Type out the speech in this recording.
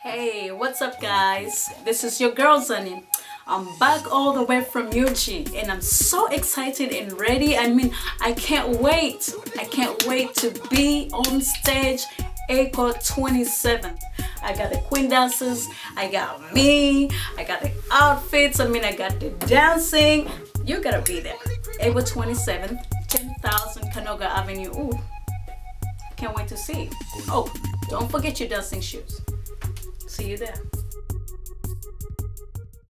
Hey, what's up guys? This is your girl Zani. I'm back all the way from UG and I'm so excited and ready. I can't wait. I can't wait to be on stage April 27th. I got the queen dancers, I got me, I got the outfits, I got the dancing. You gotta be there. April 27th, 10,000 CANOGA Avenue. Ooh, can't wait to see. Oh, don't forget your dancing shoes. See you there.